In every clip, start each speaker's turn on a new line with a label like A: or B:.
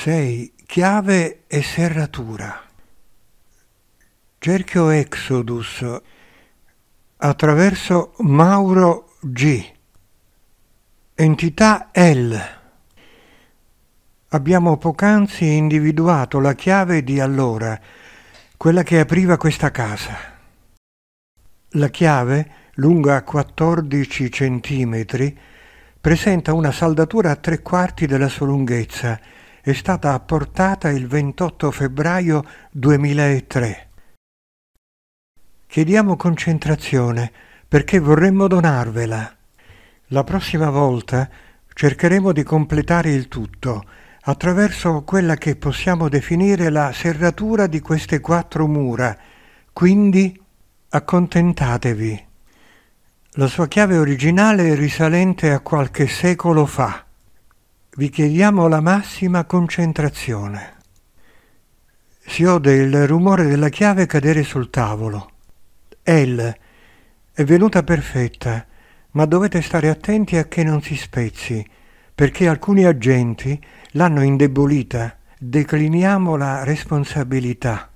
A: 6. Chiave e serratura. Cerchio Exodus attraverso Mauro G. Entità L. Abbiamo poc'anzi individuato la chiave di allora, quella che apriva questa casa. La chiave, lunga 14 centimetri, presenta una saldatura a 3/4 della sua lunghezza. È stata apportata il 28 febbraio 2003. Chiediamo concentrazione perché vorremmo donarvela. La prossima volta cercheremo di completare il tutto attraverso quella che possiamo definire la serratura di queste 4 mura, quindi accontentatevi. La sua chiave originale è risalente a qualche secolo fa. Vi chiediamo la massima concentrazione. Si ode il rumore della chiave cadere sul tavolo. L è venuta perfetta, ma dovete stare attenti a che non si spezzi, perché alcuni agenti l'hanno indebolita. Decliniamo la responsabilità.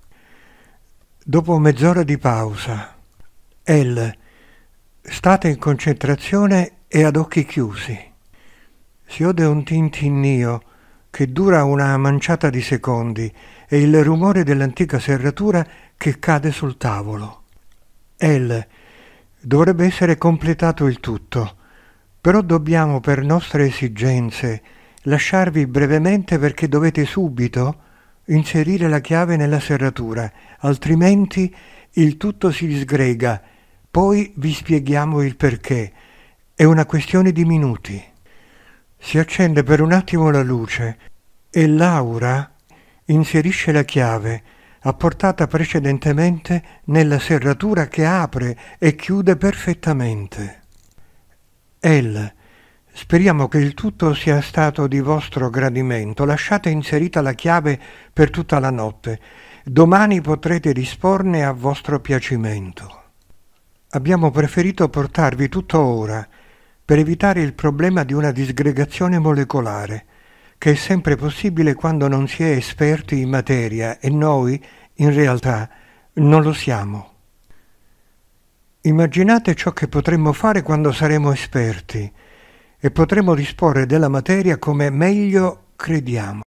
A: Dopo mezz'ora di pausa. L. State in concentrazione e ad occhi chiusi. Si ode un tintinnio che dura una manciata di secondi e il rumore dell'antica serratura che cade sul tavolo. L. Dovrebbe essere completato il tutto, però dobbiamo per nostre esigenze lasciarvi brevemente perché dovete subito inserire la chiave nella serratura, altrimenti il tutto si disgrega. Poi vi spieghiamo il perché. È una questione di minuti. Si accende per un attimo la luce e Laura inserisce la chiave apportata precedentemente nella serratura che apre e chiude perfettamente. L. Speriamo che il tutto sia stato di vostro gradimento. Lasciate inserita la chiave per tutta la notte. Domani potrete disporne a vostro piacimento. Abbiamo preferito portarvi tutto ora per evitare il problema di una disgregazione molecolare, che è sempre possibile quando non si è esperti in materia e noi, in realtà, non lo siamo. Immaginate ciò che potremmo fare quando saremo esperti e potremo disporre della materia come meglio crediamo.